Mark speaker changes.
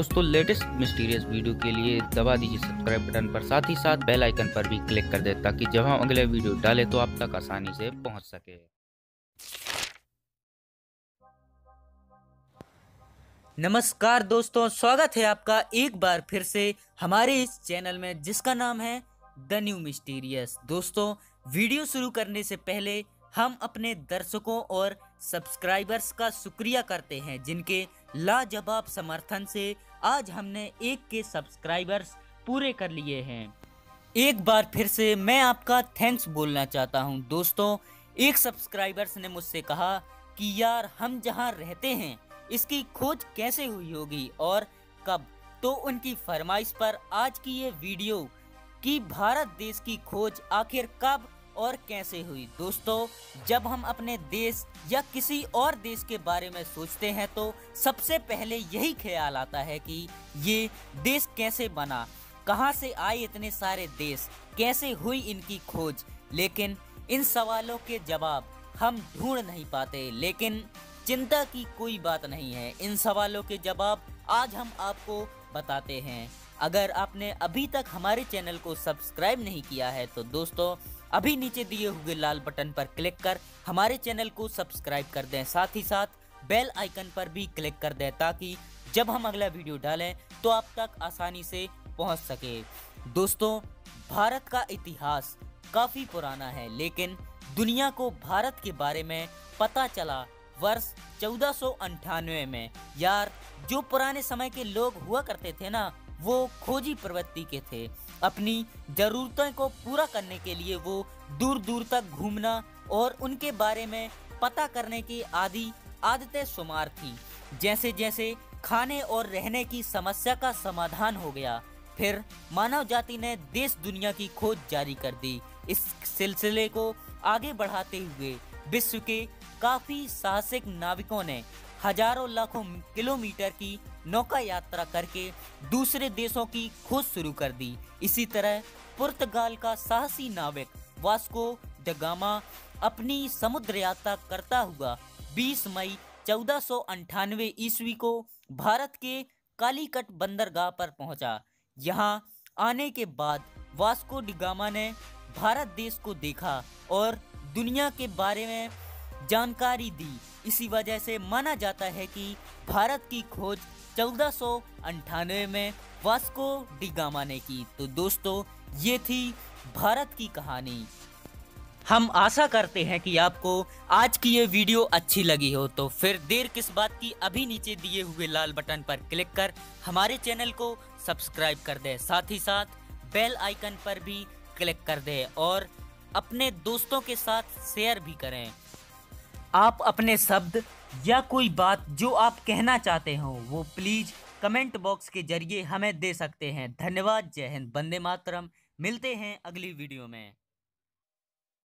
Speaker 1: दोस्तों latest mysterious video के लिए दबा दीजिए सब्सक्राइब बटन पर, साथ ही साथ बेल आइकन पर भी क्लिक कर दे ताकि जब हम अगले वीडियो डालें तो आप तक आसानी से पहुंच सके।
Speaker 2: नमस्कार दोस्तों, स्वागत है आपका एक बार फिर से हमारे इस चैनल में जिसका नाम है द न्यू मिस्टीरियस। दोस्तों, वीडियो शुरू करने से पहले हम अपने दर्शकों और सब्सक्राइबर्स का शुक्रिया करते हैं जिनके लाजवाब समर्थन से आज हमने 1 के सब्सक्राइबर्स पूरे कर लिए हैं। एक बार फिर से मैं आपका थैंक्स बोलना चाहता हूं। दोस्तों, एक सब्सक्राइबर्स ने मुझसे कहा कि यार हम जहां रहते हैं इसकी खोज कैसे हुई होगी और कब, तो उनकी फरमाइश पर आज की ये वीडियो कि भारत देश की खोज आखिर कब और कैसे हुई। दोस्तों, जब हम अपने देश या किसी और देश के बारे में सोचते हैं तो सबसे पहले यही ख्याल आता है कि ये देश कैसे बना, कहां से आए इतने सारे देश, कैसे हुई इनकी खोज। लेकिन इन सवालों के जवाब हम ढूंढ नहीं पाते। लेकिन चिंता की कोई बात नहीं है, इन सवालों के जवाब आज हम आपको बताते हैं। अगर आपने अभी तक हमारे चैनल को सब्सक्राइब नहीं किया है तो दोस्तों अभी नीचे दिए हुए लाल बटन पर क्लिक कर हमारे चैनल को सब्सक्राइब कर दें, साथ ही साथ बेल आइकन पर भी क्लिक कर दें ताकि जब हम अगला वीडियो डालें तो आप तक आसानी से पहुंच सके। दोस्तों, भारत का इतिहास काफी पुराना है, लेकिन दुनिया को भारत के बारे में पता चला वर्ष 1498 में। यार, जो पुराने समय के लोग हुआ करते थे ना, वो खोजी प्रवृत्ति के थे। अपनी जरूरतों को पूरा करने के लिए वो दूर दूर तक घूमना और उनके बारे में पता करने की आदतें शुमार थी। जैसे जैसे खाने और रहने की समस्या का समाधान हो गया, फिर मानव जाति ने देश दुनिया की खोज जारी कर दी। इस सिलसिले को आगे बढ़ाते हुए विश्व के काफी साहसिक नाविकों ने हजारों लाखों किलोमीटर की नौका यात्रा करके दूसरे देशों की खोज शुरू कर दी। इसी तरह पुर्तगाल का साहसी नाविक वास्को द गामा अपनी समुद्र यात्रा करता हुआ 20 मई 1498 ईस्वी को भारत के कालीकट बंदरगाह पर पहुंचा। यहां आने के बाद वास्को ड गामा ने भारत देश को देखा और दुनिया के बारे में जानकारी दी। इसी वजह से माना जाता है कि भारत की खोज 1498 में वास्को डी गामा ने की। तो दोस्तों, ये थी भारत की कहानी। हम आशा करते हैं कि आपको आज की ये वीडियो अच्छी लगी हो, तो फिर देर किस बात की, अभी नीचे दिए हुए लाल बटन पर क्लिक कर हमारे चैनल को सब्सक्राइब कर दें, साथ ही साथ बेल आइकन पर भी क्लिक कर दें और अपने दोस्तों के साथ शेयर भी करें। आप अपने शब्द या कोई बात जो आप कहना चाहते हो वो प्लीज कमेंट बॉक्स के जरिए हमें दे सकते हैं। धन्यवाद। जय हिंद, वंदे मातरम। मिलते हैं अगली वीडियो में।